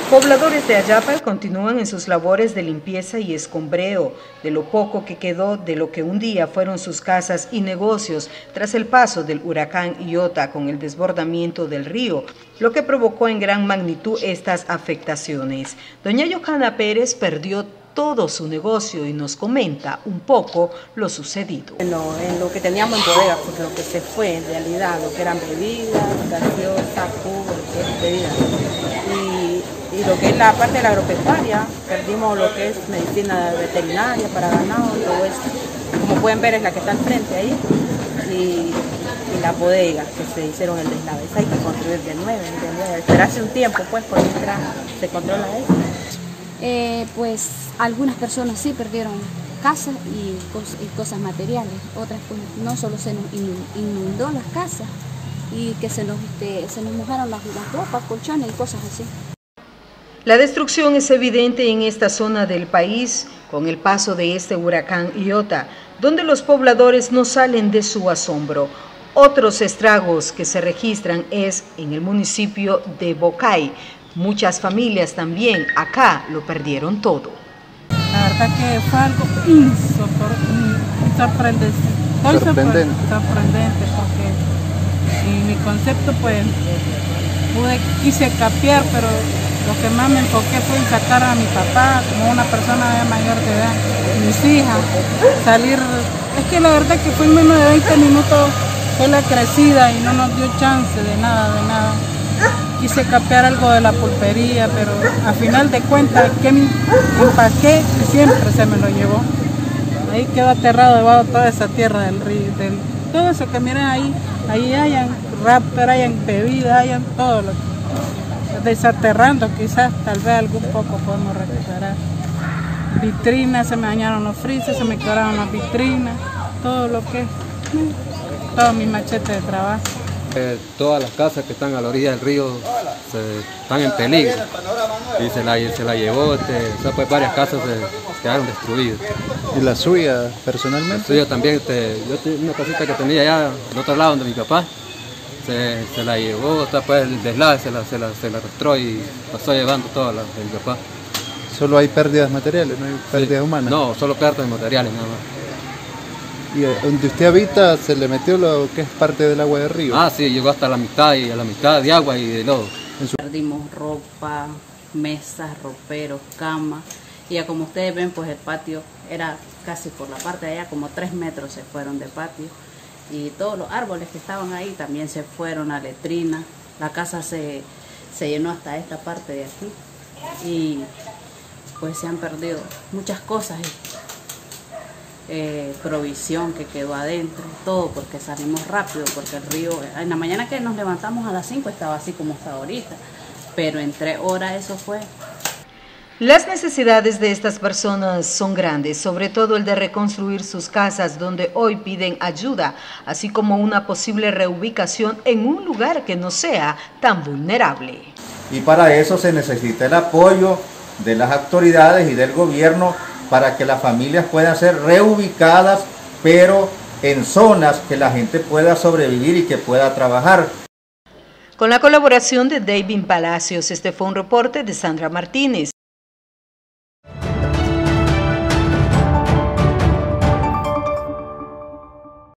Pobladores de Ayapa continúan en sus labores de limpieza y escombreo de lo poco que quedó de lo que un día fueron sus casas y negocios tras el paso del huracán Iota con el desbordamiento del río, lo que provocó en gran magnitud estas afectaciones. Doña Yohana Pérez perdió todo su negocio y nos comenta un poco lo sucedido. En lo que teníamos en bodega, porque lo que se fue en realidad, lo que eran bebidas, gaseosa, jugo, bebidas. Y lo que es la parte de la agropecuaria, perdimos lo que es medicina veterinaria para ganado, todo eso. Como pueden ver es la que está al frente ahí. Y las bodegas que se hicieron el deslave. Esa hay que construir de nuevo, esperarse un tiempo pues por mientras se controla eso. Pues algunas personas sí perdieron casas y cosas materiales, otras pues no, solo se nos inundó las casas y que se nos mojaron las ropas, colchones y cosas así. La destrucción es evidente en esta zona del país con el paso de este huracán Iota, donde los pobladores no salen de su asombro. Otros estragos que se registran es en el municipio de Bocay. Muchas familias también acá lo perdieron todo. La verdad que fue algo sorprendente porque en mi concepto pues quise capear, pero lo que más me enfoqué fue en sacar a mi papá como una persona mayor de edad, mis hijas, salir. Es que la verdad que fue en menos de 20 minutos fue la crecida y no nos dio chance de nada. Quise capear algo de la pulpería, pero a final de cuentas que me empaqué y siempre se me lo llevó. Ahí quedó aterrado debajo de toda esa tierra del río, todo eso que miren ahí hayan rapper, hayan bebida, hayan todo lo que desaterrando, quizás tal vez algún poco podemos recuperar. Vitrinas, se me dañaron los frises, se me quebraron las vitrinas, todo lo que todo mi machete de trabajo. Todas las casas que están a la orilla del río están en peligro y se la llevó, pues varias casas se quedaron destruidas. ¿Y la suya personalmente? La suya también, yo tenía una casita que tenía allá al otro lado donde mi papá, se la llevó, pues el deslave se la arrastró y pasó llevando toda la de mi papá. ¿Solo hay pérdidas materiales, no hay pérdidas humanas? No, solo pérdidas materiales nada más. ¿Y donde usted habita se le metió lo que es parte del agua del río? Ah, sí, llegó hasta la mitad y a la mitad de agua y de lodo. Perdimos ropa, mesas, roperos, camas. Y ya como ustedes ven, pues el patio era casi por la parte de allá, como 3 metros se fueron de patio. Y todos los árboles que estaban ahí también se fueron, a letrina. La casa se llenó hasta esta parte de aquí. Y pues se han perdido muchas cosas. Provisión que quedó adentro, todo porque salimos rápido, porque el río, en la mañana que nos levantamos a las 5 estaba así como está ahorita, pero en 3 horas eso fue. Las necesidades de estas personas son grandes, sobre todo el de reconstruir sus casas donde hoy piden ayuda, así como una posible reubicación en un lugar que no sea tan vulnerable. Y para eso se necesita el apoyo de las autoridades y del gobierno para que las familias puedan ser reubicadas, pero en zonas que la gente pueda sobrevivir y que pueda trabajar. Con la colaboración de David Palacios, este fue un reporte de Sandra Martínez.